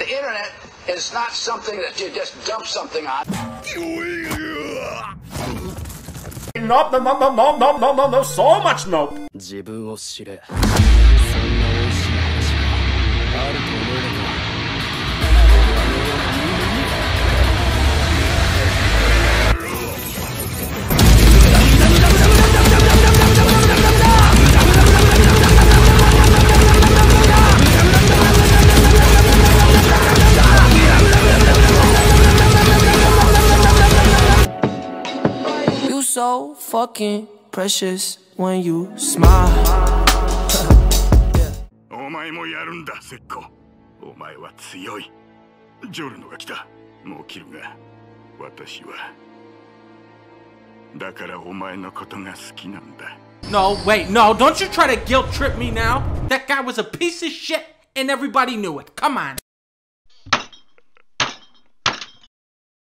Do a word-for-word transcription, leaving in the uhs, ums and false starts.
internet is not something that you just dump something on. Nope, no, no, no, no, no, no, no, no, so much nope. So fucking precious when you smile. お前もやるんだ、セッコ。お前は強い。ジョルノが来た。もう切るが、私は。だからお前のことが好きなんだ。 No, wait, no, don't you try to guilt trip me now. That guy was a piece of shit and everybody knew it. Come on.